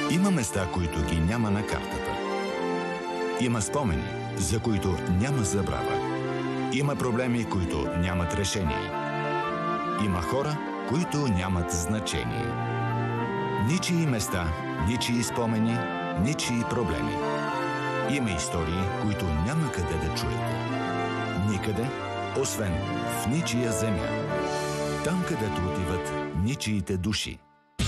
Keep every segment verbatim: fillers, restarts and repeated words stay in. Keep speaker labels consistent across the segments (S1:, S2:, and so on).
S1: Има места, които ги няма на картата. Има спомени, за които няма забрава. Има проблеми, които нямат решение. Има хора, които нямат значение. Ничии места, ничии спомени, ничии проблеми. Има истории, които няма къде да чуете. Никъде, освен в ничия земя. Там, където отиват ничиите души.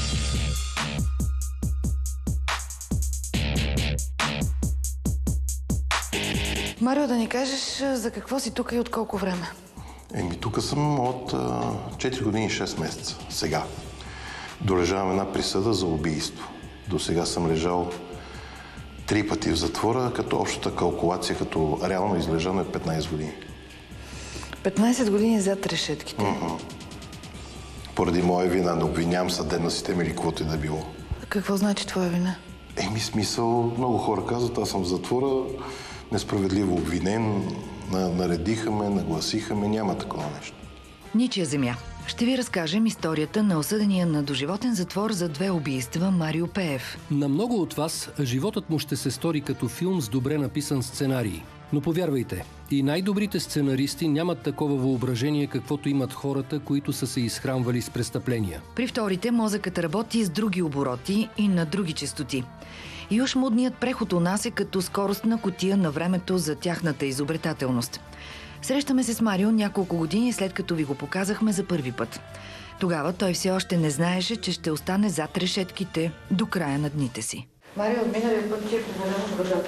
S2: Марио, да ни кажеш за какво си тук и от колко време?
S3: Еми, тук съм от а, четири години и шест месеца. Сега. Долежавам една присъда за убийство. До сега съм лежал три пъти в затвора, като общата калкулация, като реално излежано е петнайсет години.
S2: петнайсет години зад решетките?
S3: Mm-hmm. Поради моя вина, не обвинявам съдебна система или каквото и да било.
S2: Какво значи твоя вина?
S3: Еми, смисъл, много хора казват, аз съм в затвора, несправедливо обвинен, наредиха ме, нагласиха ме, няма такова нещо.
S4: Ничия земя. Ще ви разкажем историята на осъдения на доживотен затвор за две убийства Марио Пеев.
S5: На много от вас животът му ще се стори като филм с добре написан сценарий. Но повярвайте, и най-добрите сценаристи нямат такова въображение, каквото имат хората, които са се изхранвали с престъпления.
S4: При вторите мозъкът работи с други обороти и на други честоти. И уж мудният преход у нас е като скоростна кутия на времето за тяхната изобретателност. Срещаме се с Марио няколко години след като ви го показахме за първи път. Тогава той все още не знаеше, че ще остане зад решетките до края на дните си.
S2: Марио, от миналия път ти е поболено в гърдата.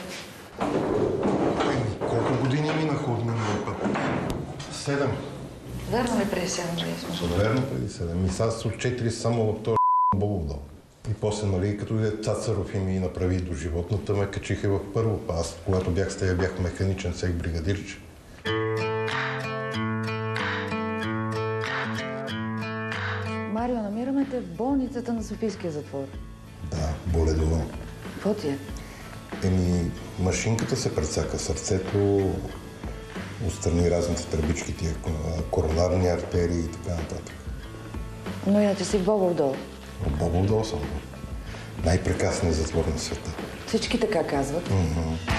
S3: Колко години минаха от миналия път? Седем.
S2: Верно ли преди седем години сме?
S3: Верно преди седем. И сега с от четири само в този Бобовдол. И после, нали, като де Цацаров и ми направи до животната, ме качиха в първо. Аз, когато бях с тея, бях механичен сек бригадирче.
S2: Марио, намираме те в болницата на Софийския затвор.
S3: Да, боледово.
S2: Какво ти е?
S3: Еми, машинката се прецака, сърцето, отстрани разните тръбички, тия коронарни артерии и така нататък.
S2: Но иначе си в Бобовдол.
S3: В Бобовдол съм. Най-прекрасният затвор на света.
S2: Всички така казват.
S3: Mm-hmm.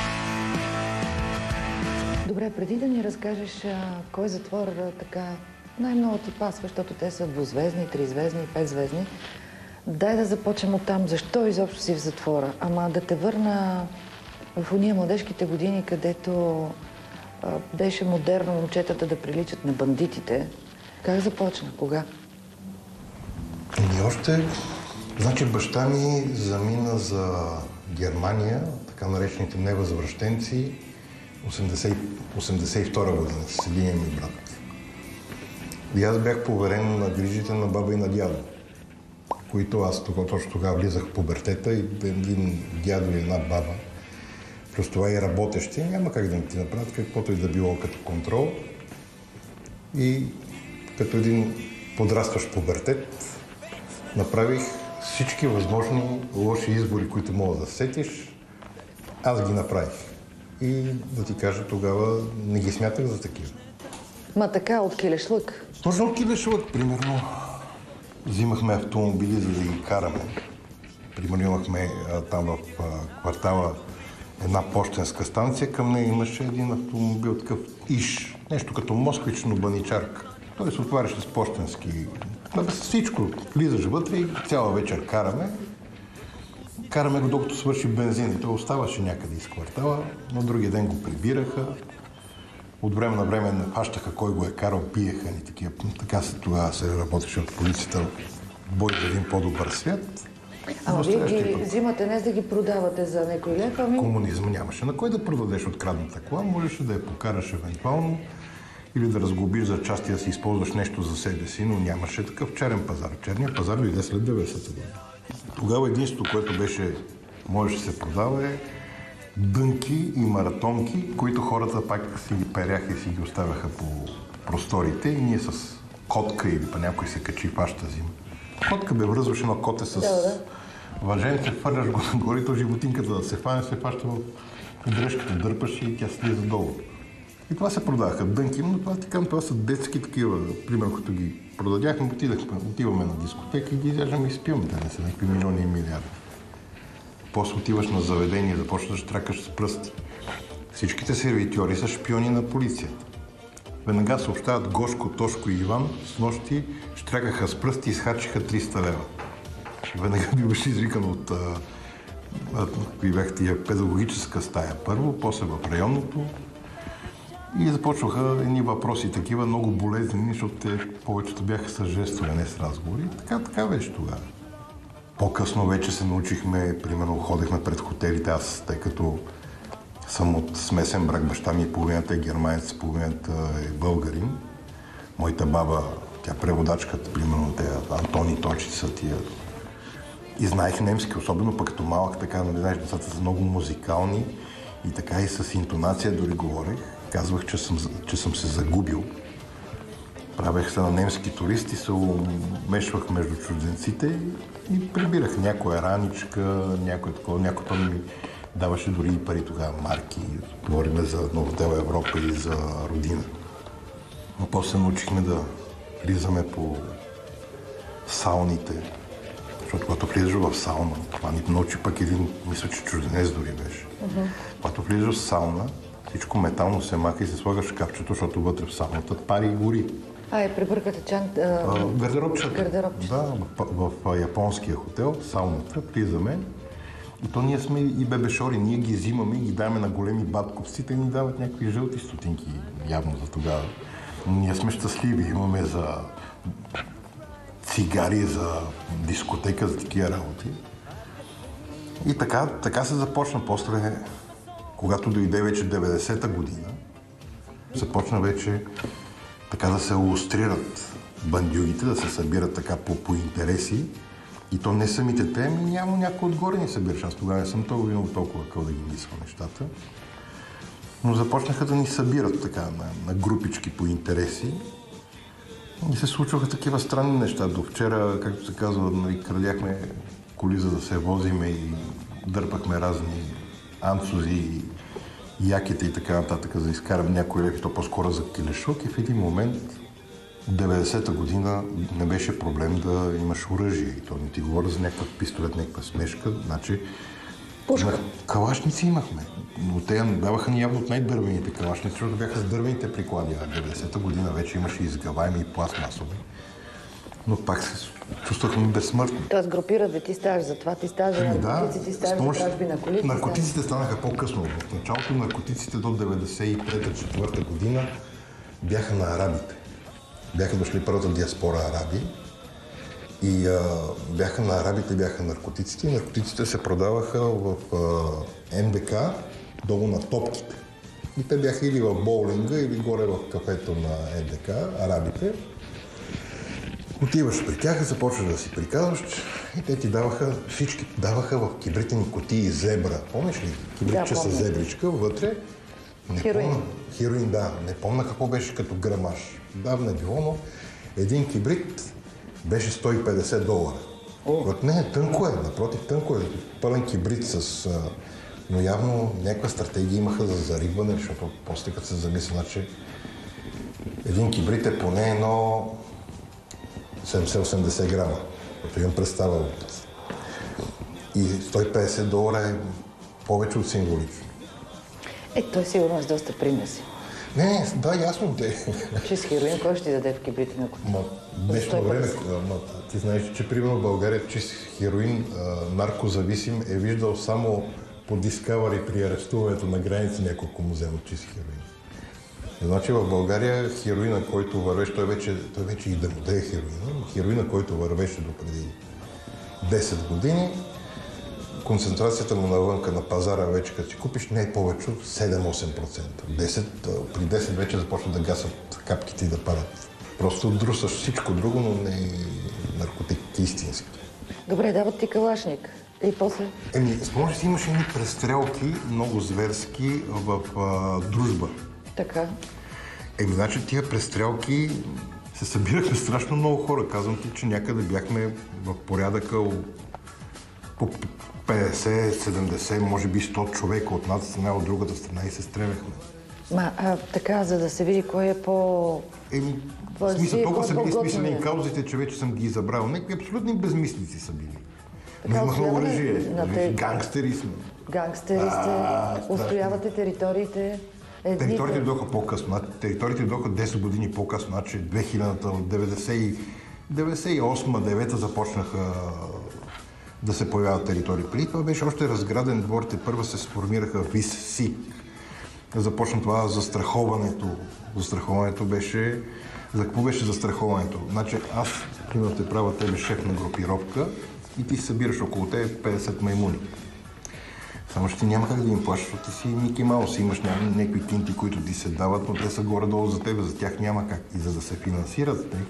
S2: Добре, преди да ни разкажеш а, кой затвор а, така най-много ти пасва, защото те са двузвездни, тризвездни, петзвездни, дай да започнем оттам. Защо изобщо си в затвора? Ама да те върна в уния младежките години, където а, беше модерно момчетата да приличат на бандитите. Как започна? Кога?
S3: Ами още... Значи баща ми замина за Германия, така наречените невъзвръщенци, осемдесет и втора година с единия ми брат. И аз бях поверен на грижите на баба и на дядо, които аз точно тогава влизах в пубертета и един дядо и една баба, плюс това и работещи, няма как да ти направят каквото и да било като контрол. И като един подрастващ пубертет направих всички възможни лоши избори, които мога да сетиш, аз ги направих. И да ти кажа, тогава не ги смятах за такива.
S2: Ма така, от килешлък?
S3: Точно от килешлък, примерно. Взимахме автомобили, за да ги караме. Примерно имахме а, там в а, квартала една пощенска станция. Към нея имаше един автомобил, такъв Иш. Нещо като москвич, но баничарка. Той се отваряше с пощенски. С всичко. Влизаш вътре и цяла вечер караме. Караме го, докато свърши бензин. Той оставаше някъде из квартала. На другия ден го прибираха. От време на време не хващаха кой го е карал, пиеха ни такива. Така се тогава се работеше от полицията. Бой за един по-добър свят.
S2: Ама вие ги взимате не за да ги продавате за някой лев, ами...
S3: Комунизъм нямаше. На кой да продадеш открадната кола? Можеше да я покараш евентуално или да разглобиш за части, да си използваш нещо за себе си, но нямаше такъв черен пазар. Черният пазар дойде след деветдесета година. Тогава единството, което беше, можеше да се продава е дънки и маратонки, които хората пак си ги перяха и си ги оставяха по просторите и ние с котка или па някой се качи в вашата зима. Котка бе връзваш едно коте с да, да. въженце, фърляш го нагоре, то животинката да се фане, се фаща в дръжката, дърпаш и тя слиза долу. И това се продаваха дънки, но това, така, това са детски такива. Примерно, като ги продадяхме, отидахме, отиваме на дискотека и ги изяждаме и спиваме, да не са някакви милиони и милиарди. После отиваш на заведение, започваш да штракаш с пръсти. Всичките сервитьори са шпиони на полицията. Веднага съобщават Гошко, Тошко и Иван с нощи штракаха с пръсти и изхарчиха триста лева. Веднага биваш извикан от кои бях тия педагогическа стая първо, после в районното. И започваха едни въпроси такива, много болезнени, защото те повечето бяха с жестове, не с разговори. Така, така беше тогава. По-късно вече се научихме, примерно ходехме пред хотелите, аз, тъй като съм от смесен брак, баща ми половината е германец, половината е българин. Моята баба, тя преводачката, примерно, те Антони Точи са тия. И знаех немски, особено пък като малък, така, нали, знаеш, децата са много музикални и така и с интонация дори говорех. Казвах, че съм, че съм се загубил. Правех се на немски туристи, се умешвах между чужденците и прибирах някоя раничка, някой такова, някой то ми даваше дори и пари тогава, марки. Говорим за Новодела Европа и за родина. Но после научихме да влизаме по сауните, защото когато влизаш в сауна, това ни научи пък един, мисля, че чужденец дори беше. Uh-huh. Когато влизаш в сауна, всичко метално се маха и се слагаш в шкафчето, защото вътре в сауната пари и гори.
S2: А, е прибъркате чан...
S3: А, гардеробчета.
S2: Гардеробчета.
S3: Да, в, в, в японския хотел, сауната, влизаме. И то ние сме и бебешори, ние ги взимаме и ги даваме на големи батковци, те ни дават някакви жълти стотинки, явно за тогава. Ние сме щастливи, имаме за цигари, за дискотека, за такива работи. И така, така се започна. После, когато дойде вече деветдесета година, започна вече така да се илюстрират бандюгите, да се събират така по, по интереси. И то не самите те, ами няма някой отгоре ни събираш. Аз тогава не съм толкова винаго толкова къл да ги мисля нещата. Но започнаха да ни събират така на, на групички по интереси. И се случваха такива странни неща. До вчера, както се казва, нали, крадяхме коли, за да се возиме и дърпахме разни анцузи, яките и така нататък, за да изкарам някой лев, и то по-скоро за килешок. И в един момент, деветдесета година, не беше проблем да имаш оръжие. И то не ти говоря за някакъв пистолет, някаква смешка. Значи,
S2: пушка.
S3: Калашници имахме. Но те даваха ни явно от най-дървените калашници, защото бяха с дървените приклади. А деветдесета година вече имаше изгъваеми и пластмасови. Но пак се чувствахме безсмъртни.
S2: Тоест групират, бе, ти ставаш за това, ти ставаш за наркотици, ти ставаш за кражби на коли.
S3: Наркотиците станаха по-късно. В началото наркотиците до деветдесет и трета четвърта година бяха на арабите. Бяха дошли първата диаспора араби и а, бяха на арабите, бяха наркотиците. И наркотиците се продаваха в а, Н Д К, долу на топките. И те бяха или в боулинга, или горе в кафето на Н Д К, арабите. Отиваш при тях, започваш да си приказваш и те ти даваха, всички даваха в кибритени кутии зебра. Помниш ли? Кибритче
S2: Да,
S3: с зебричка, вътре. Не
S2: Хероин.
S3: Помня, хероин, да. Не помня какво беше като грамаж. Давно е било, но един кибрит беше сто и петдесет долара. О. Не, тънко е, напротив, тънко е. Пълен кибрит с... Но явно някаква стратегия имаха за зарибване, защото после като се замисля, че един кибрит е поне едно седемдесет-осемдесет грама, като имам представа от... И сто и петдесет долара е повече от символично.
S2: Е, той сигурно е с доста примеси.
S3: Не, не, да, ясно те.
S2: Чист хероин, кой ще ти даде в кибрите на кутия?
S3: Ма, днешно време, ма, ти знаеш, че примерно в България чист хероин, а, наркозависим е виждал само по Discovery при арестуването на граница няколко му вземат чист хероин. Значи в България хероина, който вървеше, той вече, той вече и да му даде хероина, но хероина, който вървеше до преди десет години, концентрацията му навънка на пазара вече, като си купиш, не е повече от седем-осем процента. десет, при десет вече започват да гасат капките и да падат. Просто друсаш всичко друго, но не е наркотик истински.
S2: Добре, дават ти калашник. И после?
S3: Еми, спомняш си, имаше едни престрелки, много зверски, в а, Дружба.
S2: Така.
S3: Еми, значи тия престрелки се събирахме страшно много хора. Казвам ти, че някъде бяхме в порядъка по петдесет, седемдесет, може би сто човека от едната страна, от другата страна и се стреляхме.
S2: Ма, а, така, за да се види кой е по...
S3: Еми, в смисъл, толкова са били смислени каузите, че вече съм ги забрал. Някакви абсолютни безмислици са били. Ние имахме
S2: усвояване
S3: оръжие,
S2: на те-
S3: гангстери сме.
S2: Гангстери сте,
S3: А,
S2: устоявате териториите. Едните.
S3: Териториите дойдоха по-късно. Териториите дойдоха десет години по-късно. Значи две хилядната, от деветдесет и осма девета започнаха да се появяват територии. Преди това беше още разграден двор, те първа се сформираха ВИС-СИ. Започна това застраховането. Застраховането беше... За какво беше застраховането? Значи аз, примерно, те правя тебе шеф на групировка и ти събираш около тебе петдесет маймуни. Само че ти няма как да им плащаш, защото ти си Мики Маус, имаш някакви тинти, които ти се дават, но те са горе-долу за тебе, за тях няма как. И за да се финансират, те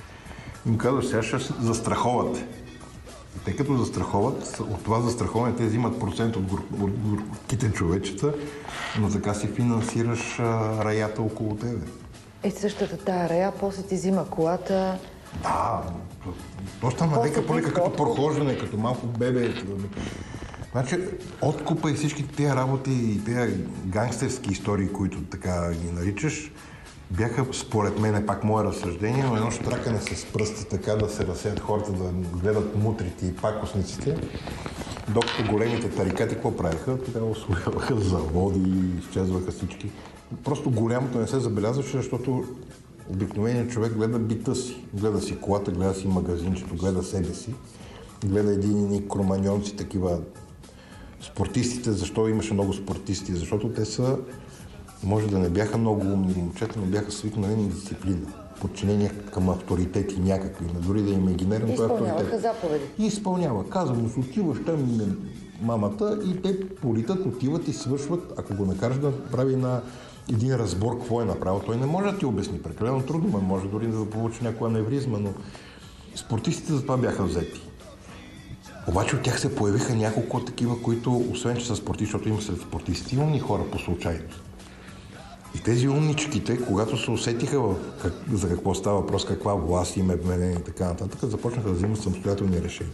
S3: им казваш, сега ще застраховат. И те като застраховат, от това застраховане те взимат процент от горките човечета, но така си финансираш а, раята около тебе.
S2: И същата тая рая, после ти взима колата.
S3: Да, то стана лека полека като прохождане, като малко бебе. Значи, откупа и всички тези работи и тези гангстерски истории, които така ги наричаш, бяха, според мен, пак мое разсъждение, но едно штракане с пръста, така да се разсеят хората, да гледат мутрите и пакосниците, докато големите тарикати какво правиха? Така освояваха заводи, изчезваха всички. Просто голямото не се забелязваше, защото обикновеният човек гледа бита си. Гледа си колата, гледа си магазинчето, гледа себе си, гледа един кроманьонци, такива спортистите. Защо имаше много спортисти? Защото те са, може да не бяха много умни момчета, но бяха свикнали на дисциплина. Подчинение към авторитети някакви, дори да им е генерен този авторитет.
S2: Изпълняваха заповеди.
S3: И изпълнява. Казвам, му, отиваш там мамата и те политат, отиват и свършват. Ако го накараш да прави на един разбор какво е направил, той не може да ти обясни. Прекалено трудно, ма може дори да получи някаква аневризма, но спортистите за това бяха взети. Обаче от тях се появиха няколко такива, които, освен че са спортисти, защото има след спортисти, умни хора по случайност. И тези умничките, когато се усетиха в как, за какво става въпрос, каква власт им е вменена и така нататък, започнаха да взимат самостоятелни решения.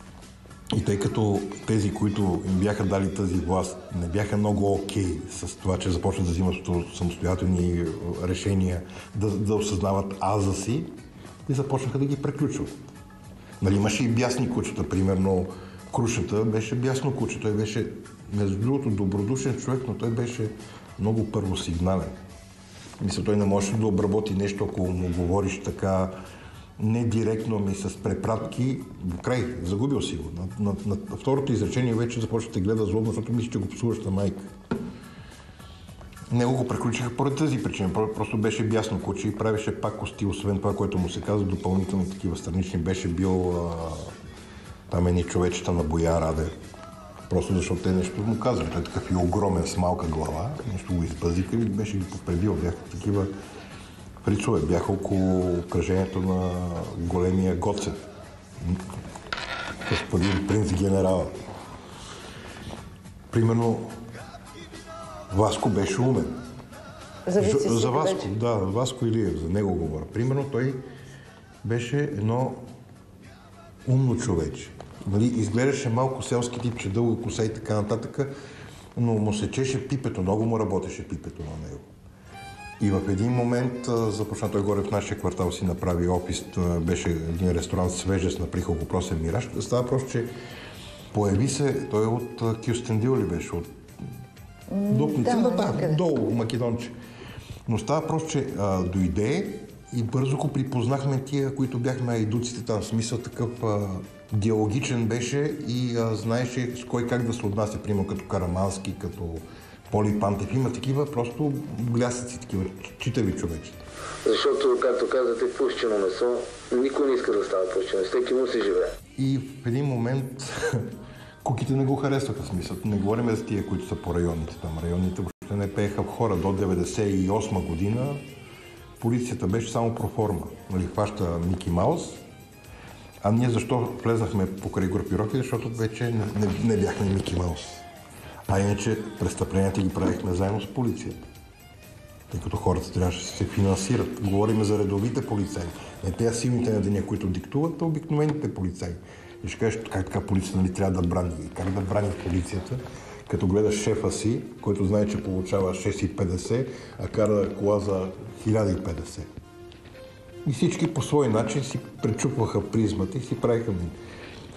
S3: И тъй като тези, които им бяха дали тази власт, не бяха много окей с това, че започнат да взимат самостоятелни решения, да, да осъзнават аза си, и започнаха да ги преключват. Нали, имаше и бясни кучета, примерно Крушата беше бясно куче. Той беше, между другото, добродушен човек, но той беше много първосигнален. Мисля, той не можеше да обработи нещо, ако му говориш така не директно, ами с препратки. До край, загубил си го. На, на, на второто изречение вече започва да те гледа злобно, защото мисли, че го псуваш на майка. Него го преключиха поради тази причина. Просто беше бясно куче и правеше пакости, освен това, което му се казва, допълнително такива странични. Беше бил а, там едни човечета на Боя Раде. Просто защото те нещо му казват. Той е такъв и огромен с малка глава. Нещо го избазикали и беше ги попребил. Бяха такива фрицове. Бяха около окръжението на големия Гоце. Господин принц генерала. Примерно Васко беше умен.
S2: Зависи
S3: за, за Васко,
S2: вече.
S3: да, Васко Илиев, за него говоря. Примерно той беше едно умно човече. Нали, изглеждаше малко селски тип, че дълго коса и така нататък, но му се чеше пипето, много му работеше пипето на него. И в един момент а, започна той горе в нашия квартал си направи опис, а, беше един ресторант свежест на Прихово Просен Мираж. Става просто, че появи се, той от а, Кюстендил ли беше, от Дупница, да, да, да, долу, Македонче. Но става просто, че а, дойде и бързо го припознахме тия, които бяхме айдуците там. В смисъл такъв а, диалогичен беше и а, знаеше с кой как да се отнася, примерно като Карамански, като Поли Пантев. Има такива просто блясъци, такива читави човечи.
S6: Защото, както казвате, пущено месо, никой не иска да става пущено, всеки му се живее.
S3: И в един момент куките не го харесваха, в смисъл. Не говорим за тия, които са по районите там. Районите въобще не пееха в хора. До деветдесет и осма година полицията беше само проформа. Нали, хваща Мики Маус. А ние защо влезнахме покрай групировки? Защото вече не, не, не бяхме Мики Маус. А иначе престъпленията ги правихме заедно с полицията. Тъй като хората трябваше да се финансират. Говорим за редовите полицаи. Не тези силните на деня, които диктуват, а обикновените полицаи. И ще кажеш как така полицията, нали, трябва да брани. И как да брани полицията, като гледаш шефа си, който знае, че получава шест и петдесет, а кара кола за хиляда и петдесет. И всички по свой начин си пречупваха призмата и си правиха.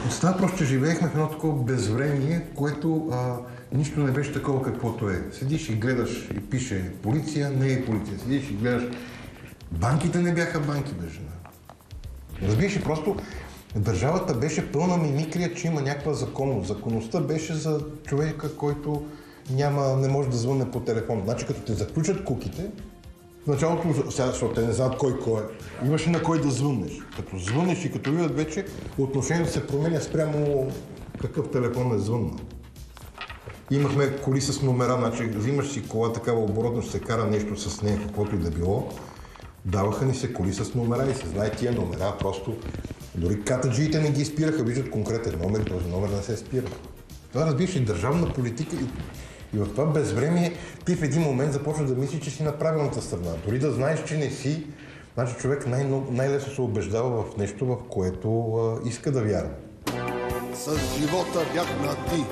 S3: Става просто, че живеехме в едно такова безвремие, което а, нищо не беше такова каквото е. Седиш и гледаш и пише полиция, не е полиция. Седиш и гледаш. Банките не бяха банки, бе, жена. Разбираш, просто държавата беше пълна мимикрия, че има някаква законност. Законността беше за човека, който няма, не може да звънне по телефон. Значи като те заключат куките, в началото, сега, защото те не знаят кой кой е, имаше на кой да звъннеш. Като звъннеш и като видят вече, отношението се променя спрямо какъв телефон е звъннал. Имахме коли с номера, значи взимаш си кола такава оборотна, ще се кара нещо с нея, каквото и да било. Даваха ни се коли с номера и се знае тия номера, просто дори катаджиите не ги спираха, виждат конкретен номер и този номер не се спира. Това разбираш и държавна политика и, и в това безвремие ти в един момент започваш да мислиш, че си на правилната страна. Дори да знаеш, че не си, значи човек най- най-лесно се убеждава в нещо, в което а, иска да вярва.
S7: С живота бях на ти,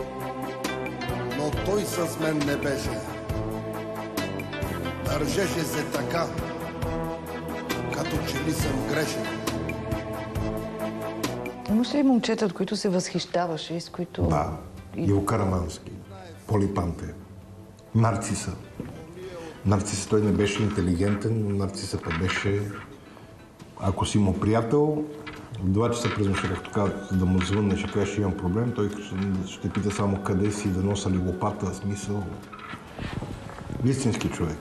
S7: но той с мен не беше. Държеше се така, като че ли съм грешен.
S2: Имаш ли момчета, от които се възхищаваш и с които...
S3: Да, Иво Карамански, Поли Пантев, Нарциса. Нарциса той не беше интелигентен, но Нарциса пък беше... Ако си му приятел, в два часа през нощта, както казват, да му звъннеш и кажеш, имам проблем, той ще пита само къде си, да носа ли лопата, смисъл. Истински човек.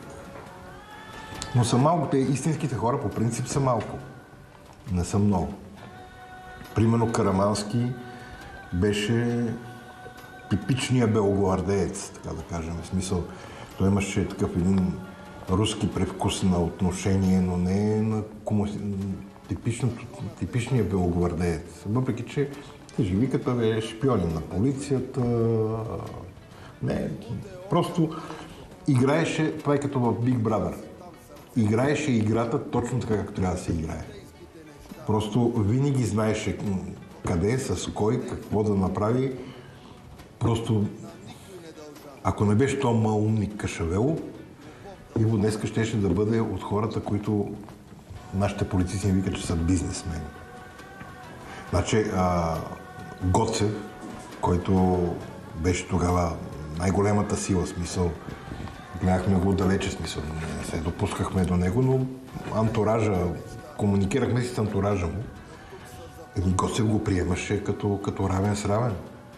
S3: Но са малко, те истинските хора по принцип са малко. Не са много. Примерно Карамански беше типичният белогвардеец, така да кажем. В смисъл, той имаше такъв един руски превкус на отношение, но не на кому... типичният белогвардеец. Въпреки, че те живи като е шпионин на полицията. Не, просто играеше, това е като в Big Brother. Играеше играта точно така, както трябва да се играе. Просто винаги знаеше къде, с кой, какво да направи. Просто, ако не беше този малумник Кашавело, Иво днеска щеше да бъде от хората, които нашите полицисти викат, че са бизнесмени. Значи, а, Гоцев, който беше тогава най-големата сила, смисъл, гледахме го далече, смисъл, не се допускахме до него, но антуража, комуникирахме си с антуража му. И Гоцев го приемаше като, като равен с равен.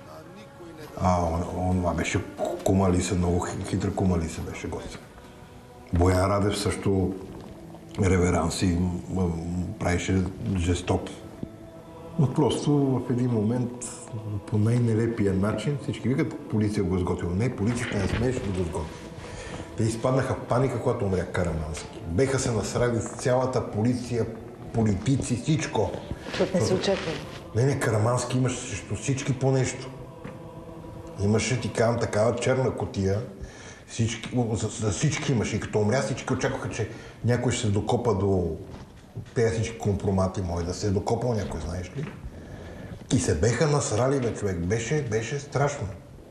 S3: А он, он беше кумалиса, много хитра кумалиса беше Гоцев. Боян Радев също реверанси правеше жестоки. Но просто в един момент, по най-нелепия начин, всички викат, полиция го сготвила. Не, полицията не смееше да го сготви. Те изпаднаха в паника, когато умря Карамански. Беха се насрали с цялата полиция, политици, всичко.
S2: Защото не се очаква.
S3: Не, не, Карамански имаше срещу всички по нещо. Имаше, ти казвам, такава черна кутия. Всички, за, за всички имаше. И като умря, всички очакваха, че някой ще се докопа до тези всички компромати мои, да се е докопал някой, знаеш ли? И се беха насрали, бе, човек. Беше, беше страшно.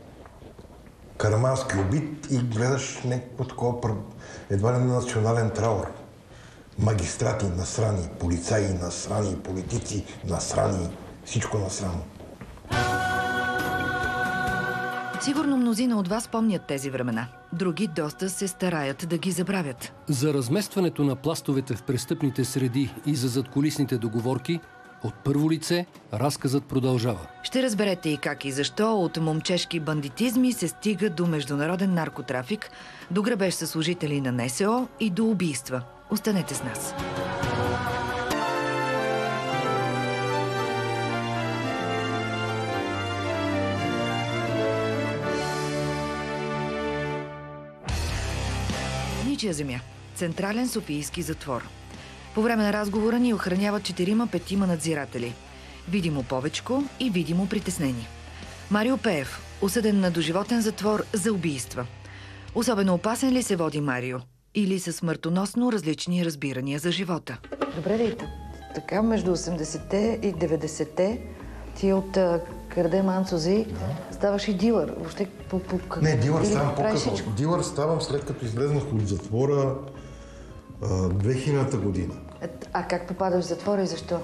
S3: Карамански убит и гледаш някакво такова, едва ли на национален траур. Магистрати насрани, полицаи насрани, политици насрани, всичко насрано.
S4: Сигурно мнозина от вас помнят тези времена. Други доста се стараят да ги забравят.
S5: За разместването на пластовете в престъпните среди и за задкулисните договорки от първо лице разказът продължава.
S4: Ще разберете и как и защо от момчешки бандитизми се стига до международен наркотрафик, до грабеж със служители на НСО и до убийства. Останете с нас. Ничия земя. Централен софийски затвор. По време на разговора ни охраняват четирима-петима надзиратели. Видимо повечко и видимо притеснени. Марио Пеев, осъден на доживотен затвор за убийства. Особено опасен ли се води Марио? Или са смъртоносно различни разбирания за живота?
S2: Добре, Рита. Така, между осемдесетте и деветдесетте ти от Карде Манцози да. ставаш и дилър. Въобще, по, по, по,
S3: Не, дилър ставам по-късно. Дилър ставам след като излезнах от затвора две хилядната година.
S2: А как попадаш в затвора и защо?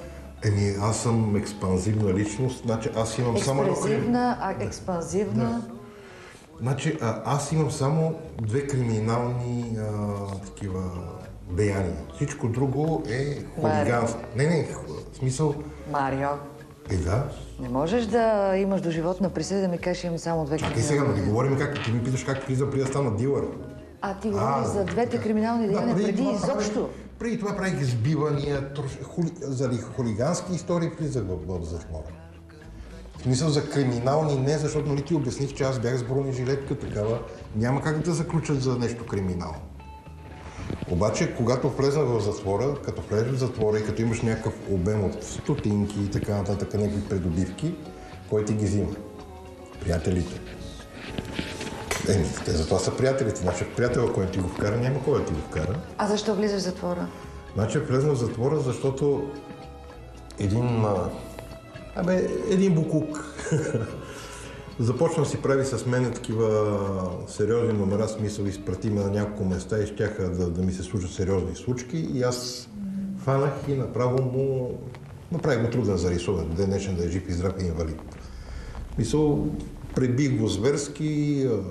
S3: Еми, аз съм експанзивна личност, значи аз имам само...
S2: Експресивна, а експанзивна...
S3: Да. Значи, а, аз имам само две криминални а, такива деяния. Всичко друго е хулиганство. Не, не, в смисъл...
S2: Марио,
S3: Е, да.
S2: не можеш да имаш доживотна присъда да ми кажеш, имам само две
S3: Чакай сега,
S2: криминални...
S3: да не говорим как ти ми питаш как влиза преди да стана дилър.
S2: А ти говориш за двете
S3: така.
S2: криминални деяния преди
S3: това
S2: изобщо.
S3: правих- Преди това правих избивания, трош, хули, заради хулигански истории влизах в, в затвора. В смисъл за криминални не, защото нали ти обясних, че аз бях с бронежилетка такава. Няма как да заключат за нещо криминално. Обаче, когато влезнах в затвора, като влезеш в затвора и като имаш някакъв обем от стотинки и така нататък, някакви придобивки, кой ти ги взима? Приятелите. Еми, те затова са приятелите. Значи приятел, който ти го вкара, няма кой да ти го вкара.
S2: А защо влизаш в затвора?
S3: Значи влезнах в затвора, защото един, а, абе, един букук започна да си прави с мен такива сериозни номера, смисъл, изпрати ме на няколко места и щяха да, да ми се случат сериозни случки и аз фанах и направо му направих му труден за рисуване, до ден днешен да е жив и здрав и инвалид. Мисъл, пребих го зверски, а,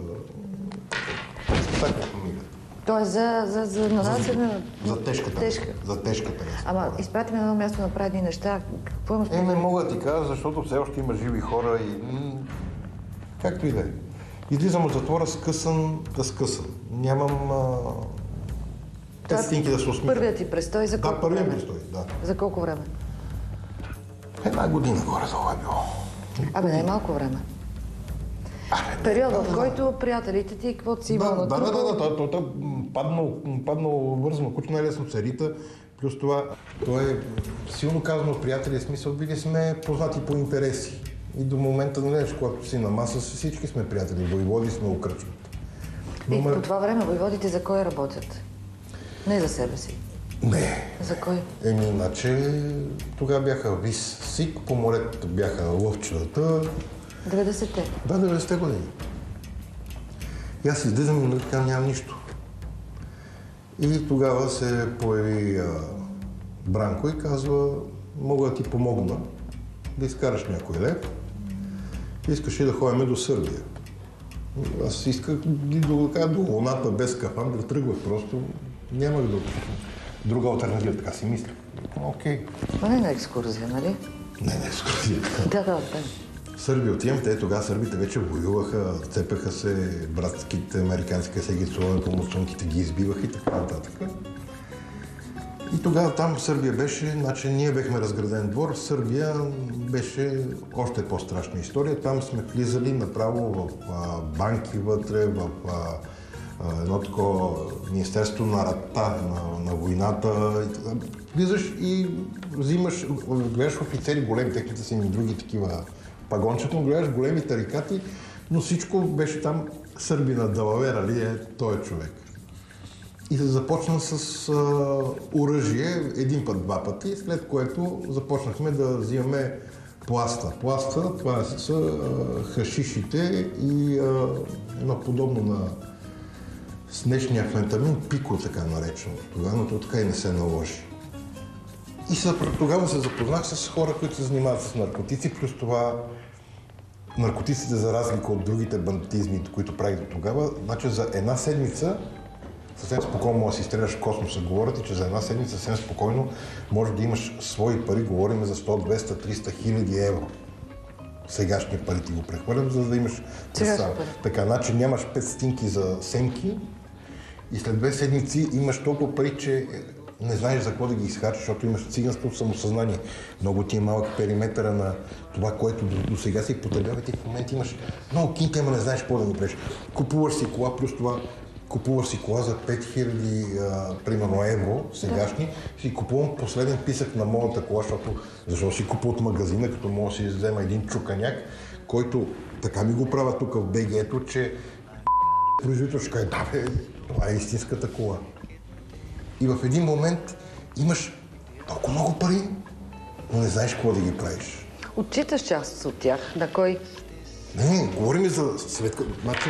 S3: така ми.
S2: Тоест за, за, за нанасене на...
S3: За тежката.
S2: Тежка.
S3: За тежката.
S2: Ама изпрати ме на едно място да направи едни неща. Какво имаш?
S3: Е, не мога да ти кажа, защото все още има живи хора и... м, както и да е. Излизам от затвора скъсан, да скъсан. Нямам... А...
S2: Това
S3: стинки да се усмихам.
S2: Първият ти престой за колко
S3: Да, първият
S2: време?
S3: престой, да.
S2: За колко време?
S3: Една година горе-долу е било.
S2: Абе, не е малко време.
S3: Абе,
S2: Период,
S3: да,
S2: в
S3: да,
S2: който приятелите ти, каквото си имал
S3: Да,
S2: на
S3: да, да,
S2: трупа...
S3: да, да, той той паднал, паднал вързано куче, най-лесно се рита. Плюс това, той е силно казано от приятели, смисъл, били сме познати по интереси. И до момента, нали, когато си на маса, всички сме приятели, войводи сме окръчват.
S2: И по това време войводите за кой работят? Не за себе си.
S3: Не.
S2: За кой?
S3: Еми, иначе тогава бяха Вис Сик, по морето бяха лъвчетата.
S2: деветдесетте.
S3: Да, деветдесетте години. И аз излизам и нали така нямам нищо. И тогава се появи а, Бранко и казва, мога да ти помогна да изкараш някой лев. Искаш ли да ходим до Сърбия? Аз исках до, до, до луната без скафандър, тръгвах просто, нямах да друга алтернатива, така си мисля. Окей.
S2: Това не е на екскурзия, нали?
S3: Не, не, екскурзия.
S2: Да, да, да.
S3: Сърбия отивам, те тогава сърбите вече воюваха, цепеха се, братските американски се ги цуваме по мусунките, ги избиваха и така нататък. И тогава там Сърбия беше, значи ние бехме разграден двор, Сърбия беше още по-страшна история. Там сме влизали направо в а, банки вътре, в а, а, едно такова Министерство на рата, на, на войната. Влизаш и взимаш, гледаш офицери големи, техните са и други такива пагончета, но гледаш големи тарикати, но всичко беше там сърбина далавера ли е той човек. И се започна с а, оръжие един път, два пъти, след което започнахме да взимаме пласта. Пласта, това са а, хашишите и а, едно подобно на снежния фентамин, пико така наречено тогава, но то така и не се наложи. И са, тогава се запознах с хора, които се занимават с наркотици, плюс това наркотиците, за разлика от другите бандитизми, които правих до тогава, значи за една седмица съвсем спокойно може да си стреляш в космоса. Говорите, че за една седмица съвсем спокойно може да имаш свои пари, говорим за сто, двеста, триста хиляди евро. Сегашни пари ти го прехвърлям, за да имаш представа. Така, значи нямаш пет стинки за семки и след две седмици имаш толкова пари, че не знаеш за какво да ги изхарчиш, защото имаш циганско самосъзнание. Много ти е малък периметъра на това, което до, до сега си потребява и ти в момента имаш много кинта, ама не знаеш какво да ги правиш. Купуваш си кола, плюс това купуваш си кола за пет хиляди, примерно, евро сегашни, да. Си купувам последен писък на моята кола, защото защо си купува от магазина, като мога да си взема един чуканяк, който така ми го правя тук в БГ-то, че производител ще каже, да бе, това е истинската кола. И в един момент имаш толкова много пари, но не знаеш какво да ги правиш.
S2: Отчиташ част от тях. На кой?
S3: Не, не, говорим за Светка. Значи,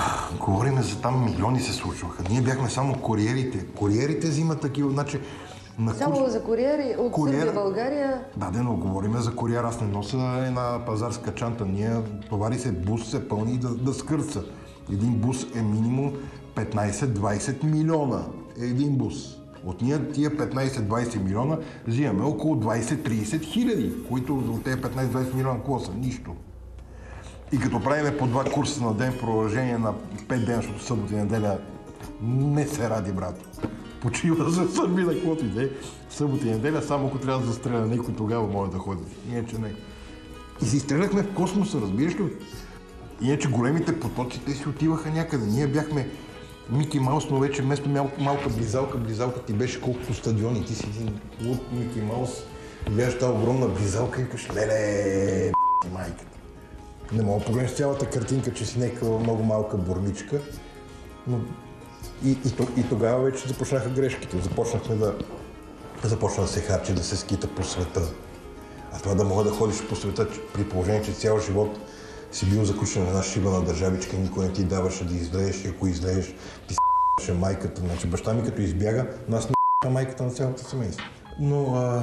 S3: говорим за там милиони се случваха. Ние бяхме само куриерите. Куриерите взимат такива, значи На
S2: Само
S3: куч...
S2: за куриери от
S3: Куриер...
S2: Сърбия, България.
S3: Да, да, но говорим за куриер. Аз не нося една пазарска чанта. Ние товари се, бус се пълни да, да скърца. Един бус е минимум петнайсет-двайсет милиона. Един бус. От ние тия петнайсет-двайсет милиона взимаме около двайсет-трийсет хиляди, които от тези петнайсет-двайсет милиона какво са? Нищо. И като правиме по два курса на ден в продължение на пет дена, защото събота и неделя не се ради, брат. Почива за сърби на каквото иде. Събота и неделя, само ако трябва да застреля някой, тогава може да ходи. Иначе не. И си стрелахме в космоса, разбираш ли? Иначе големите потоци, те си отиваха някъде. Ние бяхме Мики Маус, но вече вместо малка близалка, близалка ти беше колкото стадиони. Ти си един луд Мики Маус, гледаш тази огромна близалка и кажеш, леле, майката. Не мога да погледнеш цялата картинка, че си някаква много малка бурмичка. Но и, и, и тогава вече започнаха грешките. Започнахме да, започна да се харчи, да се скита по света. А това да мога да ходиш по света, при положение, че цял живот си бил заключен на една шиба на държавичка, никой не ти даваше да излезеш и ако излезеш, ти с***ше майката. Значи баща ми като избяга, нас не майката на цялото семейство. Но а,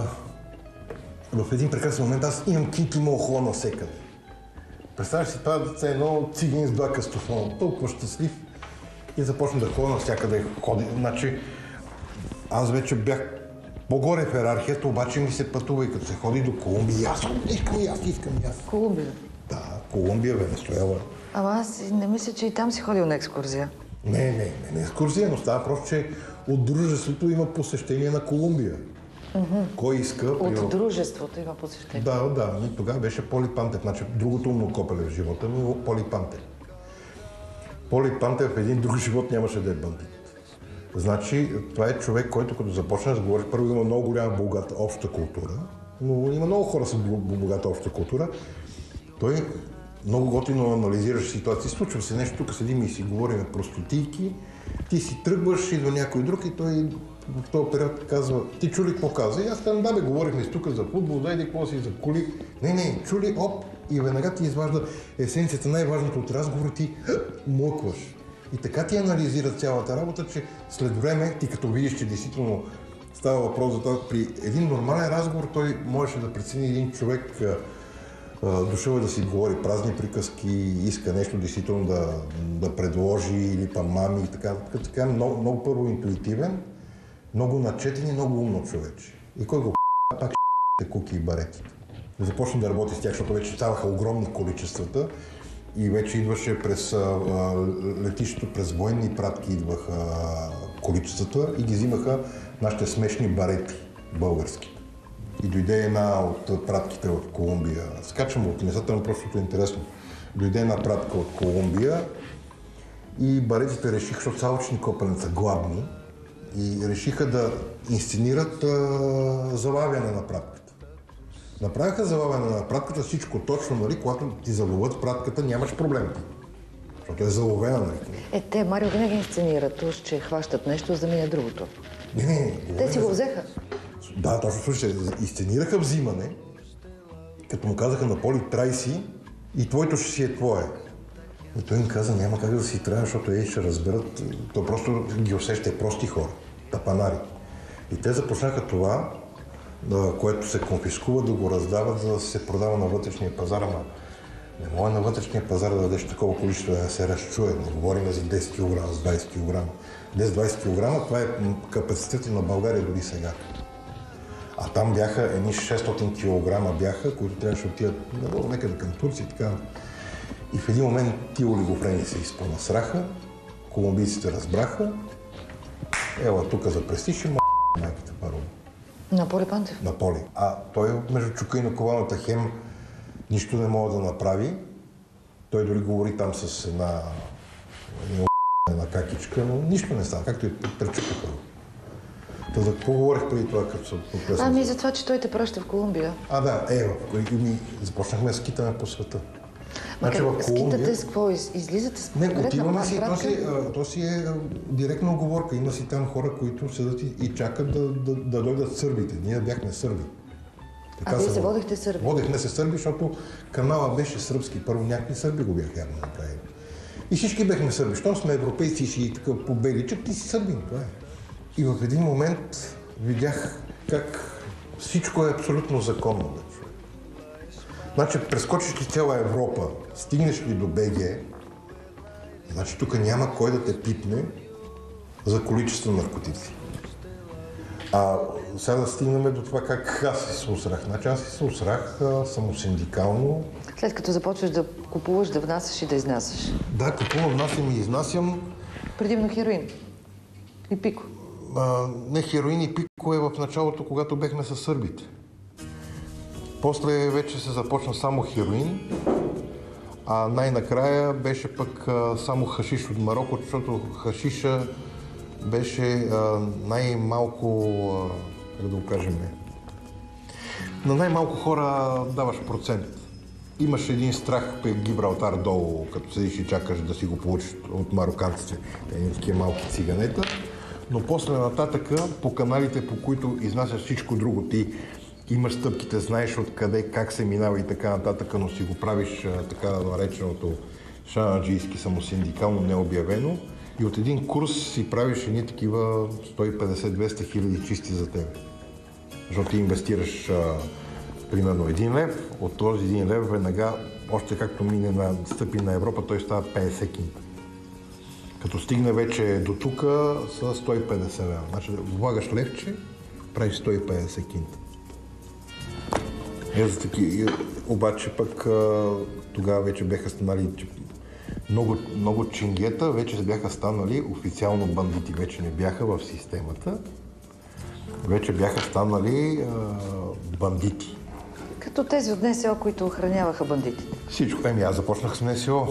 S3: в един прекрасен момент аз имам кинки молхо навсекъде. Представяш си това да е едно цигин с два кастофона, толкова щастлив и започна да ходя навсякъде. Ходи. Значи, аз вече бях по-горе в иерархията, обаче ми се пътува и като се ходи до Колумбия, аз искам и аз, искам и аз.
S2: Колумбия?
S3: Да, Колумбия, Венесуела.
S2: Ама аз не мисля, че и там си ходил на екскурзия.
S3: Не, не, не, не екскурзия, но става просто, че от дружеството има посещение на Колумбия. Uh-huh. Кой иска?
S2: От
S3: при...
S2: дружеството има посещение.
S3: Да, да. И тогава беше Поли Пантев. Значи другото умно копеле в живота ми, Поли Пантев. Поли Пантев в един друг живот нямаше да е бандит. Значи, това е човек, който като започне да говори, първо има много голяма богата обща култура, но има много хора с богата обща култура. Той много готино анализираше ситуация. Случва се нещо, тук седим и си говорим простотийки, ти си тръгваш и до някой друг и той в този период казва, ти чули какво каза? И аз казвам, да бе, говорихме си тук за футбол, дойде какво си за коли. Не, не, чули, оп, и веднага ти изважда есенцията, най-важното от разговора, ти млъкваш. И така ти анализира цялата работа, че след време, ти като видиш, че действително става въпрос за това, при един нормален разговор той можеше да прецени един човек, дошъл е да си говори празни приказки, иска нещо действително да, да предложи или па мами и така. Така, така много, много първо интуитивен, много начетен и много умно човече. И кой го пак ще куки и баретите. Започна да работи с тях, защото вече ставаха огромни количествата и вече идваше през а, летището, през военни пратки идваха количествата и ги взимаха нашите смешни барети, български. И дойде една от пратките в Колумбия. Скачам от месата, но просто е интересно. Дойде една пратка от Колумбия и баретите решиха, защото салочни копенеца гладни, и решиха да инсценират а, залавяне на пратката. Направиха залавяне на пратката, всичко точно, нали, когато ти заловят пратката, нямаш проблем. Защото е заловена, нали?
S2: Е, те, Марио, винаги инсценират, уж, че хващат нещо, за да мине другото.
S3: Не, не, не.
S2: Те си го взеха.
S3: Да, точно слушай, изценираха взимане, като му казаха на Поли, трай си и твоето ще си е твое. И той им каза, няма как да си трябва, защото ей ще разберат, то просто ги усеща прости хора, тапанари. И те започнаха това, да, което се конфискува, да го раздават, за да се продава на вътрешния пазар, ама не може на вътрешния пазар да дадеш такова количество, да се разчуе. Не говорим за десет килограма, с двайсет килограма. десет-двайсет килограма, това е капацитет на България дори сега. А там бяха едни шестстотин килограма бяха, които трябваше да отидат някъде към Турция и така. И в един момент тия олигофрени се изпонасраха, колумбийците разбраха, ела тук за престиж и м*** майката парола.
S2: На Поли Пантев?
S3: На Поли. А той между чука и накованата хем нищо не може да направи. Той дори говори там с една, една какичка, но нищо не става, както и пречукаха. Та за какво говорих преди това, като се подпресна?
S2: Ами за това, че той те праща в Колумбия.
S3: А, да, е, ми започнахме да скитаме по света.
S2: Ма
S3: Значи,
S2: как,
S3: Колумбия...
S2: скитате с какво? Из, излизате с
S3: Не,
S2: конкретна
S3: отиваме си, то
S2: пратка?
S3: си, то си е директна оговорка. Има си там хора, които седат и, и чакат да, да, да дойдат сърбите. Ние бяхме сърби.
S2: Така а вие се водихте сърби?
S3: Водихме се сърби, защото канала беше сръбски. Първо някакви сърби го бяха явно направили. И всички бяхме сърби. Щом сме европейци и си такъв побеличък, ти си сърбин. Това е. И в един момент видях как всичко е абсолютно законно. Значи, прескочиш ли цяла Европа, стигнеш ли до БГ, значи тук няма кой да те пипне за количество наркотици. А сега да стигнем до това как аз си се усрах. Значи аз си се усрах самосиндикално.
S2: След като започваш да купуваш, да внасяш и да изнасяш.
S3: Да, купувам, внасям и изнасям.
S2: Предимно хероин и пико.
S3: А, не, хероин и пико е в началото, когато бехме със сърбите. После вече се започна само хероин, а най-накрая беше пък а, само хашиш от Мароко, защото хашиша беше а, най-малко, а, как да го кажем, на най-малко хора даваш процент. Имаш един страх при Гибралтар долу, като седиш и чакаш да си го получиш от мароканците, едни такива малки циганета, но после нататъка по каналите, по които изнасяш всичко друго, ти имаш стъпките, знаеш откъде, как се минава и така нататък, но си го правиш а, така нареченото шанаджийски самосиндикално необявено и от един курс си правиш едни такива сто и петдесет до двеста хиляди чисти за тебе. Защото ти инвестираш а, примерно един лев, от този един лев веднага, още както мине на стъпи на Европа, той става петдесет кинта. Като стигне вече до тук са сто и петдесет лева. Значи влагаш левче, правиш сто и петдесет кинта. Е, за таки, обаче пък тогава вече бяха станали много, много чингета, вече се бяха станали официално бандити, вече не бяха в системата, вече бяха станали а, бандити.
S2: Като тези от НСО, които охраняваха бандитите.
S3: Всичко. Еми, аз започнах с НСО.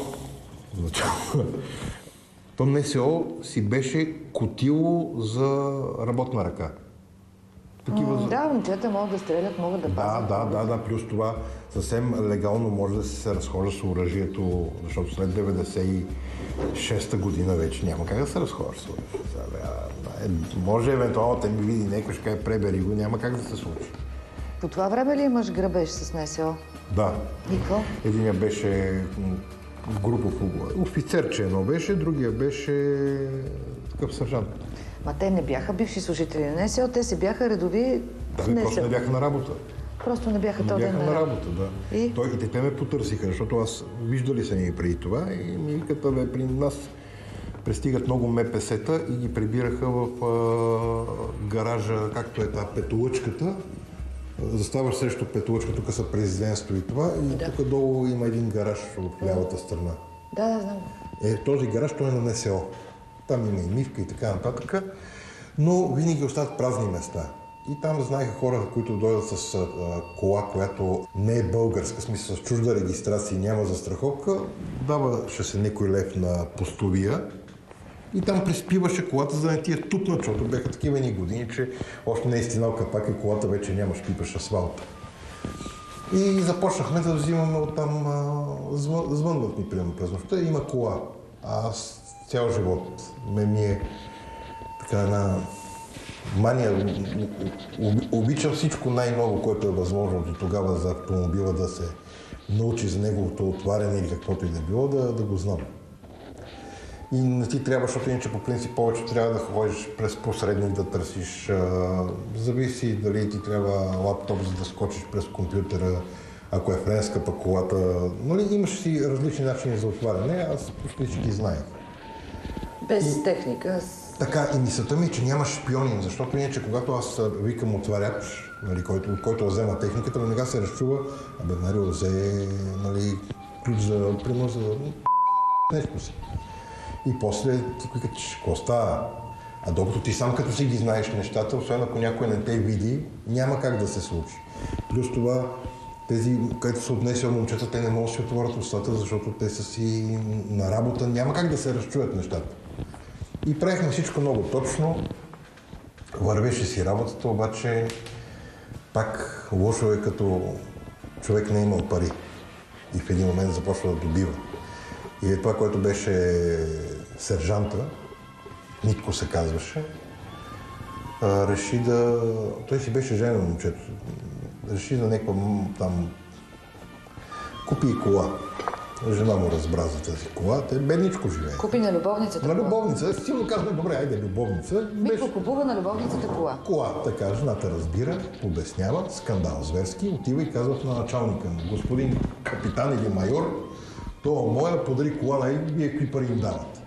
S3: То НСО си беше кутило за работна ръка. Такива...
S2: М, да, момчета могат да стрелят, могат да пазят.
S3: Да, да, да, да, плюс това съвсем легално може да се разхожда с оръжието, защото след деветдесет и шеста година вече няма как да се разхожда с оръжието. Може евентуално те ми види някой, ще каже пребери го, няма как да се случи.
S2: По това време ли имаш грабеж с НСО?
S3: Да.
S2: И какво?
S3: Единия беше групов офицер, че едно беше, другия беше такъв сержант.
S2: Ма те не бяха бивши служители на НСО, те си бяха редови.
S3: Да, не просто не бяха на работа.
S2: Просто не бяха
S3: не
S2: този ден
S3: на работа. Да.
S2: И?
S3: Той, и те ме потърсиха, защото аз виждали са ни преди това и ми викат, бе, при нас пристигат много МПС-та и ги прибираха в а, гаража, както е тази петолъчката. Заставаш срещу петолъчка, тук са президентство и това, и да. Тук долу има един гараж в лявата страна.
S2: Да, да, знам.
S3: Е, този гараж, той е на НСО. Там има и мивка и така нататък, но винаги остават празни места. И там знаеха хора, които дойдат с а, кола, която не е българска, в смисъл с чужда регистрация и няма застраховка, даваше се някой лев на постовия и там приспиваше колата, за да не ти е тупна, защото бяха такива едни години, че още не е стинал капак и колата вече нямаш, пипаш асфалта. И започнахме да взимаме оттам, а, звън, звънват ни примерно през нощта, има кола. А аз цял живот ме ми е така една мания. Обичам всичко най-ново, което е възможно до тогава за автомобила да се научи за неговото отваряне или каквото и да било, да, да го знам. И не ти трябва, защото иначе по принцип повече трябва да ходиш през посредник да търсиш. А, зависи дали ти трябва лаптоп, за да скочиш през компютъра, ако е френска пък колата. Нали, имаш си различни начини за отваряне, аз почти ще ги знаех.
S2: Без
S3: и,
S2: техника.
S3: Така, и мисълта ми е, че няма шпионин, защото иначе когато аз викам отваряч, нали, който, от който взема техниката, веднага се разчува, абе, Марио взе, нали, ключ за пример, за нещо си. И после ти викаш, какво става? А докато ти сам като си ги знаеш нещата, освен ако някой не те види, няма как да се случи. Плюс това, тези, където са отнесли от момчета, те не могат да си отворят устата, защото те са си на работа, няма как да се разчуят нещата. И правихме всичко много точно, вървеше си работата, обаче пак лошо е като човек не е имал пари и в един момент започва да добива. И това, което беше сержанта, Митко се казваше, реши да... Той си беше женен момчето. Реши да някаква там... Купи и кола. Жена му разбра за тази кола, те бедничко живее.
S2: Купи на любовницата
S3: На
S2: кола.
S3: любовница, си му казваме, добре, айде любовница.
S2: Митко купува на любовницата кола.
S3: Кола, така, жената разбира, обяснява, скандал зверски, отива и казва на началника му, господин капитан или майор, това моя подари кола, най вие какви пари им дават.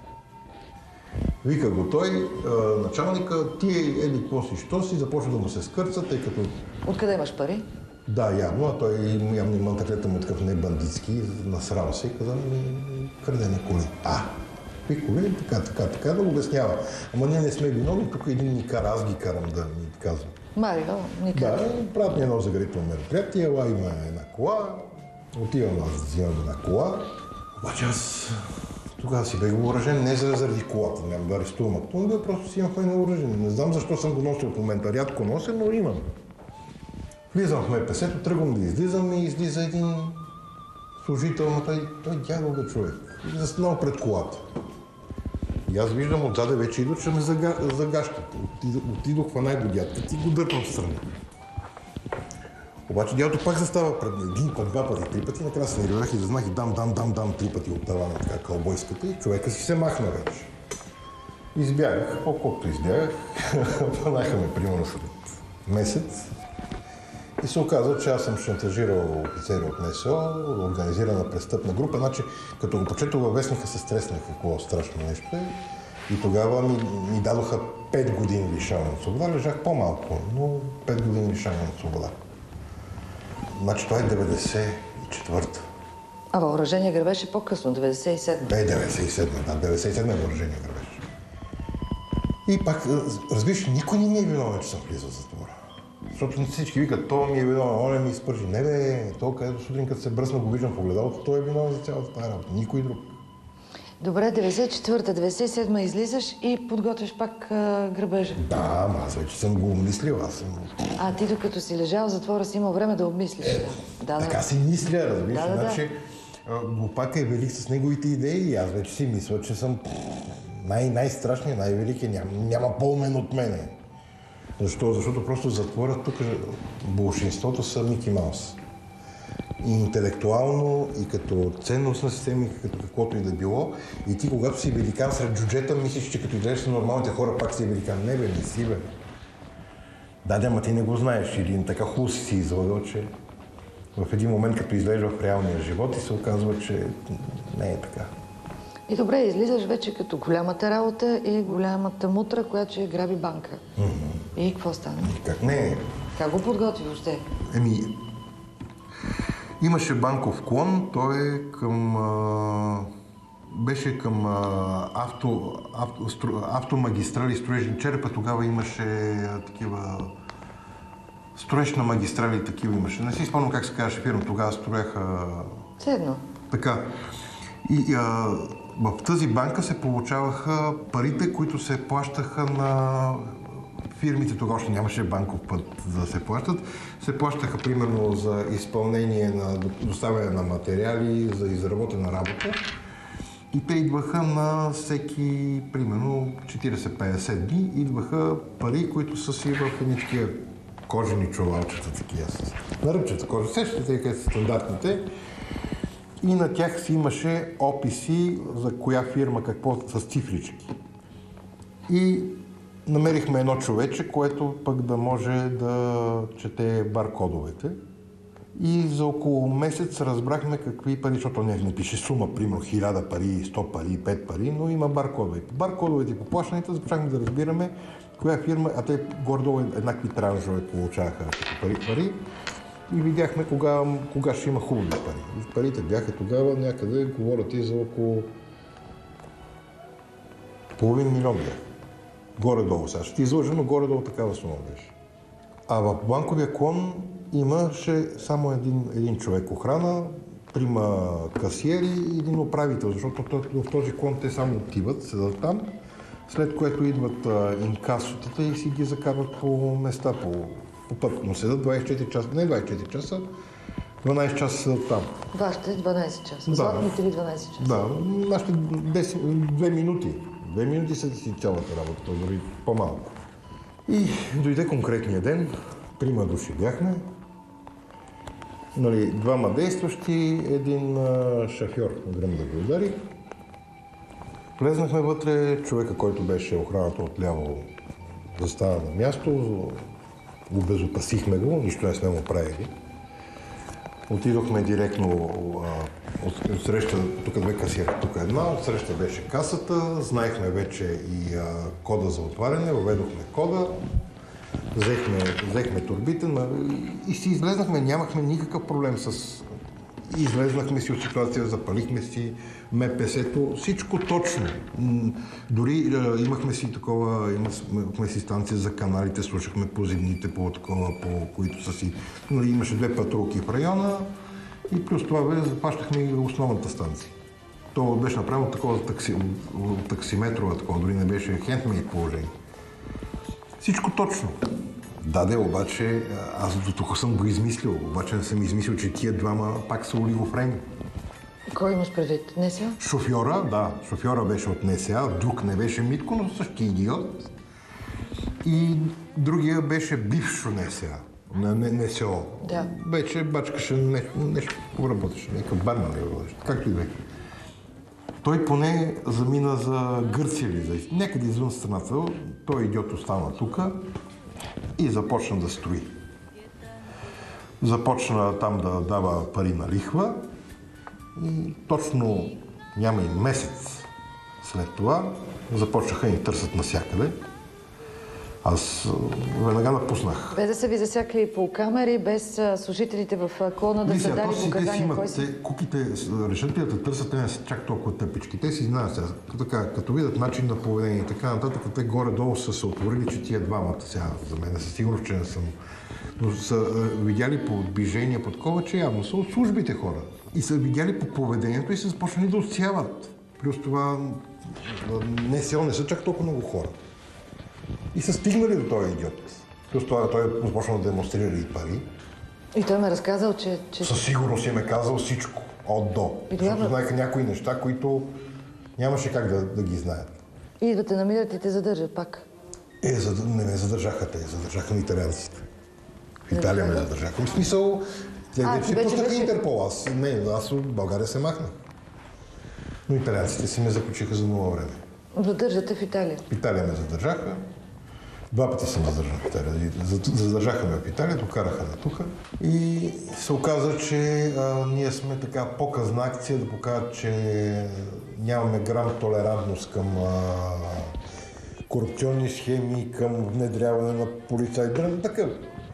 S3: Вика го той, началника, ти еди какво си, що си, започва да му се скърца, тъй като...
S2: Откъде имаш пари?
S3: Да, явно, а той явно манталета му е такъв не бандитски, насрал се и каза, крадени коли. А, какви коли, така, така, така, да го обяснява. Ама ние не сме виновни, тук един ни кара, аз ги карам да ми казвам.
S2: Марио, ни кара.
S3: Да, правят ми едно заградително мероприятие, ела има една кола, отивам аз да взимам една кола, обаче аз тогава си бях въоръжен не заради колата, няма да арестувам автомобил, просто си имах на въоръжение. Не знам защо съм го носил в момента, рядко нося, но имам. Влизам в МПС-то, тръгвам да излизам и излиза един служител на той, той дядо да човек. И застанал пред колата. И аз виждам отзаде вече идват, ще ме зага, загащат. Отидох в най-до дядката и го дърпам встрани. Обаче дядото пак застава пред един път, два пъти, три пъти, накрая се нервирах и зазнах и дам, дам, дам, дам три пъти от тавана, така кълбойската и човека си се махна вече. Избягах, по-колкото избягах, фанаха ме примерно след месец. И се оказа, че аз съм шантажирал офицери от НСО, организирана престъпна група. Значи, като го прочетох във вестника, се стреснах какво страшно нещо е. И тогава ми, ми дадоха пет години лишаване от свобода. Лежах по-малко, но пет години лишаване от свобода. Значи това е деветдесет и четвърта.
S2: А въоръжение грабеше по-късно, деветдесет и седма.
S3: Бе, деветдесет и седма, да, деветдесет и седма въоръжение грабеше. И пак, разбираш, никой не ми е виновен, че съм влизал в затвора. Защото всички викат, то ми е виновен, оня ми изпържи. Не бе, то където сутрин, като се бръсна, го виждам в огледалото, той е виновен за цялата тази работа, никой друг.
S2: Добре, деветдесет и четвърта, деветдесет и седма излизаш и подготвяш пак а, грабежа.
S3: Да, ама аз вече съм го обмислил, аз съм...
S2: А ти докато си лежал в затвора си имал време да обмислиш.
S3: Е,
S2: да,
S3: така
S2: да.
S3: си мисля, разбираш.
S2: Да, да,
S3: значи, глупака е велик с неговите идеи и аз вече си мисля, че съм най- най-страшният, най-великият, няма, няма по-умен от мене. Защо? Защото просто в затвора тук болшинството са Мики Маус. И интелектуално, и като ценностна система, и като каквото и да било. И ти, когато си великан сред джуджета, мислиш, че като изглеждаш на нормалните хора, пак си великан. Не бе, не си бе. Да, да, ама ти не го знаеш. Или така хубаво си си излагал, че в един момент, като излезеш в реалния живот, и се оказва, че не е така.
S2: И добре, излизаш вече като голямата работа и голямата мутра, която ще граби банка. Mm-hmm. И какво стане?
S3: Как не?
S2: Как го подготви въобще?
S3: Еми, имаше банков клон, той е към... А, беше към а, авто, авто, стру, автомагистрали, строежни черепа. Тогава имаше а, такива... Строеж на магистрали, такива имаше. Не си спомням как се казваше фирма, тогава строеха...
S2: Седно.
S3: Така. И а, в тази банка се получаваха парите, които се плащаха на фирмите. Тогава още нямаше банков път за да се плащат. Се плащаха примерно за изпълнение на доставяне на материали, за изработена работа. И те идваха на всеки, примерно, четиридесет-петдесет дни, идваха пари, които са си в едни такива кожени чувалчета, такива с наръбчета кожа. Сещате, където са стандартните. И на тях си имаше описи за коя фирма, какво с цифрички. И намерихме едно човече, което пък да може да чете баркодовете. И за около месец разбрахме какви пари, защото не, не пише сума, примерно хиляда пари, сто пари, пет пари, но има баркодове. По баркодовете и по плащаните започнахме да разбираме коя фирма, а те горе-долу еднакви транжове получаваха пари, пари. И видяхме кога, кога ще има хубави пари. И парите бяха тогава някъде, говорят и за около половин милион бяха. Горе-долу сега. Ще ти излъжа, но горе-долу такава сума беше. А в банковия клон имаше само един, един човек охрана, трима касиери и един управител, защото в този клон те само отиват, седат там, след което идват а, инкасотата и си ги закарват по места, по, по път. Но седат двадесет и четири часа, не двадесет и четири часа, дванадесет часа седат там.
S2: Вашите дванадесет часа.
S3: Да.
S2: Златните ли дванадесет часа?
S3: Да, нашите две минути. Две минути са си цялата работа, дори по-малко. И дойде конкретния ден, трима души бяхме. Нали, двама действащи, един а, шофьор на гръм да го удари. Влезнахме вътре, човека, който беше охраната отляво, застана на място, обезопасихме го, нищо не сме му правили. Отидохме директно а, от, от среща, тук две касиери, тук една, от среща беше касата, знаехме вече и а, кода за отваряне, въведохме кода, взехме, взехме турбите и, и си излезнахме, нямахме никакъв проблем с... Излезнахме си от ситуация, запалихме си МПС-то, всичко точно. Дори а, имахме си такова, имахме си станция за каналите, слушахме по зимните, по такова, по които са си... Нали, имаше две патрулки в района и плюс това бе, запащахме и основната станция. То беше направено такова такси, таксиметрова, такова, дори не беше хендмейд положение. Всичко точно. Даде, обаче, аз до тук съм го измислил, обаче не съм измислил, че тия двама пак са олигофрени.
S2: Кой имаш предвид? НСА?
S3: Шофьора, да, шофьора беше от НСА, друг не беше Митко, но същия идиот. И другия беше бившо НСА, на НСО.
S2: Да.
S3: Вече бачкаше нещо, нещо поработеше, някакъв бармен не работеше, както и да е. Той поне замина за Гърция или за някъде извън страната, той идиот остана тука и започна да строи. Започна там да дава пари на лихва и точно няма и месец след това започнаха и ни търсят навсякъде. Аз веднага напуснах.
S2: Без да са ви засякали по камери, без а, служителите в клона да са дали показания, кой си?
S3: Куките решат ли да те търсят, те не са чак толкова тъпички. Те си знаят сега, така, като видят начин на поведение и така нататък, те горе-долу са се отворили, че тия двамата сега за мен със сигурност, че не съм. Но са видяли по движение под такова, че явно са от службите хора. И са видяли по поведението и са започнали да отсяват. Плюс това не село, не са чак толкова много хора. И са стигнали до този идиот. Плюс това той е започнал да демонстрира и пари.
S2: И той ме разказал, че... че...
S3: Със сигурност им е казал всичко. От до. Защото знаеха някои неща, които нямаше как да, да ги знаят.
S2: И идват те намират и те задържат пак.
S3: Е, зад... не ме задържаха те, задържаха ми италианците. В Италия ме задържаха. В смисъл, те вече си пуснаха беше... Интерпол. Аз, не, аз от България се махнах. Но италианците си ме заключиха за много време.
S2: Задържате в Италия?
S3: В Италия ме задържаха. Два пъти съм задържан в Италия. Задържаха ме в Италия, докараха ме тук. И се оказа, че а, ние сме така показна акция да покажат, че нямаме грам толерантност към а, корупционни схеми, към внедряване на полицаи. Така.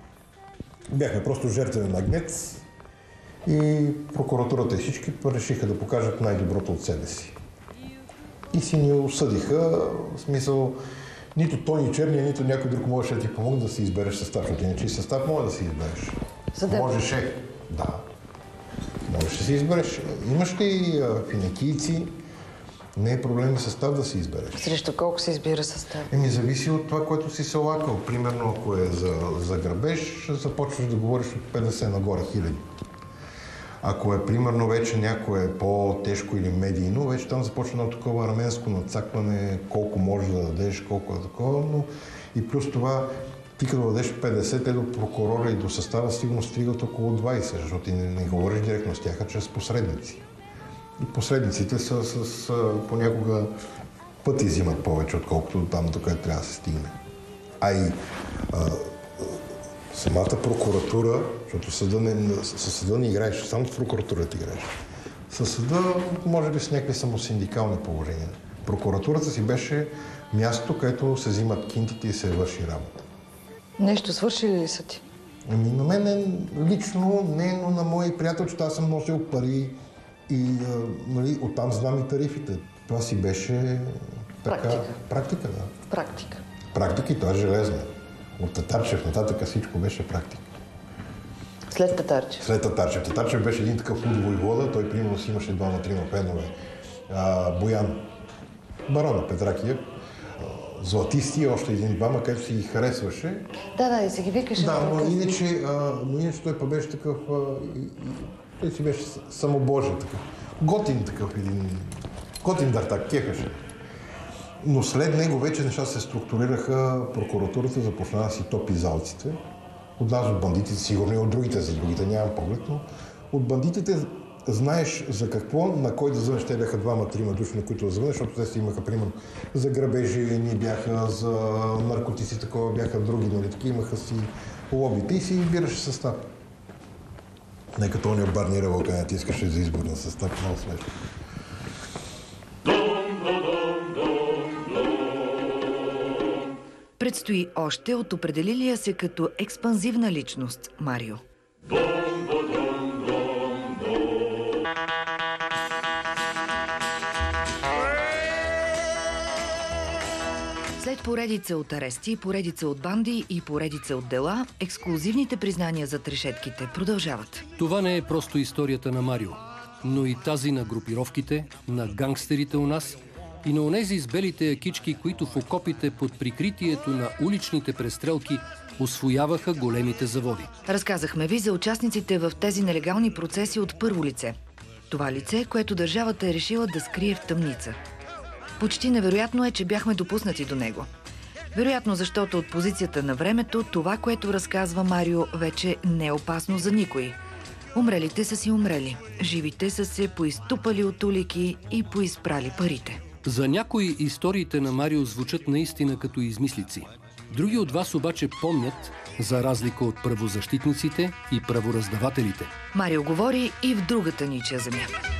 S3: Бяхме просто жертвен агнец и прокуратурата и всички решиха да покажат най-доброто от себе си. И си ни осъдиха, в смисъл, нито Тони Черния, нито някой друг можеше да ти помогне да си избереш състав, защото иначе и състав може да си избереш.
S2: Съдеб.
S3: Можеше, да. Можеш да си избереш. Имаш ли финикийци, не е проблем и състав да си избереш.
S2: Срещу колко се избира състав?
S3: Еми, зависи от това, което си се лакал. Примерно, ако е за, за грабеж, започваш да говориш от петдесет нагоре хиляди. Ако е, примерно, вече някое по-тежко или медийно, вече там започва едно такова арменско надцакване, колко можеш да дадеш, колко е такова, но и плюс това, ти като дадеш петдесет, те до прокурора и до състава сигурно стигат около двайсет, защото ти не, не говориш директно с тях, а чрез посредници. И посредниците са с, понякога пъти взимат повече, отколкото там, до където трябва да се стигне. А и а, самата прокуратура, защото съда не, със съда не играеш, само в прокуратурата играеш. Със съда, може би с някакви самосиндикални положения. Прокуратурата си беше място, където се взимат кинтите и се върши работа.
S2: Нещо свършили ли са ти?
S3: Ами на мен лично не, но на мои приятелчета аз съм носил пари и нали, оттам знам и тарифите. Това си беше така...
S2: Практика.
S3: Практика, да.
S2: Практика.
S3: Практика и това е железна. От Татарчев нататък всичко беше практика.
S2: След Татарчев?
S3: След Татарчев. Татарчев беше един такъв луд войвода. Той примерно си имаше двама-трима пенове. А, Боян, барона Петракиев, златисти, още един-двама, където си ги харесваше.
S2: Да, да, и си ги викаше.
S3: Да, но иначе, а, но иначе той па беше такъв... А, и, и, той си беше самобожен такъв. Готин такъв един... Готин дартак, кефеше. Но след него вече неща се структурираха, прокуратурата започна да си топи залците От нас, от бандитите, сигурно и от другите, за другите нямам поглед, но от бандитите знаеш за какво, на кой да звънеш. Те бяха двама-трима души, на които да звънеш, защото те си имаха, примерно, за грабежи, ни бяха за наркотици, такова бяха други, нали, таки имаха си лобите и си избираше състав. Не като ония Барни Ревъл, където ти искаше за избор на състав, много смешно.
S4: Предстои още от определилия се като експанзивна личност Марио. След поредица от арести, поредица от банди и поредица от дела, ексклузивните признания за трешетките продължават.
S5: Това не е просто историята на Марио, но и тази на групировките, на гангстерите у нас и на онези с белите акички, които в окопите под прикритието на уличните престрелки усвояваха големите заводи.
S4: Разказахме ви за участниците в тези нелегални процеси от първо лице. Това лице, което държавата е решила да скрие в тъмница. Почти невероятно е, че бяхме допуснати до него. Вероятно, защото от позицията на времето, това, което разказва Марио, вече не е опасно за никой. Умрелите са си умрели, живите са се поизтупали от улики и поизпрали парите.
S5: За някои историите на Марио звучат наистина като измислици. Други от вас обаче помнят, за разлика от правозащитниците и правораздавателите.
S4: Марио говори и в другата ничия земя.